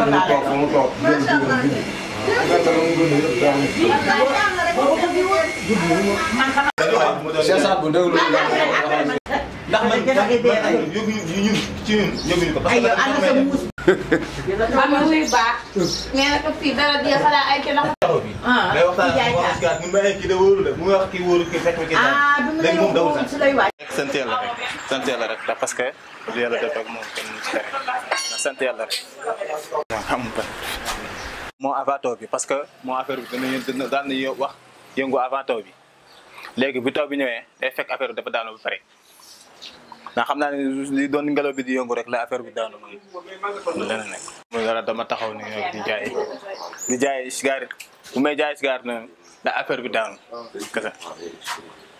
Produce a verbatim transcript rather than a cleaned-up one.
ndax man yóbbu ñun ci ñun yóbbu ñu ko. parce que am na muy baax. nee na ko fii dara di xalaat ay kenn taxaw bi. mais waxtaan ak wax ak mu may kii de wóoru la mu wax kii wóoru kii fekk kii daal léegi moom dawul sax. sant yàlla rek sant yàlla rek ndax parce que lu yàlla def ak moom kenn mu ci tere sant yàlla rek. xam nga moo avant taw bi parce que moo affaire bi dana daan na wax yëngu avant taw bi léegi bu taw bi ñëwee day fekk affaire bi dafa daanu ba pare. ndax xam naa ne li doon ngelaw bi di yëngu rek la affaire bi daanu mooy leneen nekk. mooy dara dama taxaw ni di jaay di jaay cigarette bu may jaay cigarette na da affaire bi daanu kese.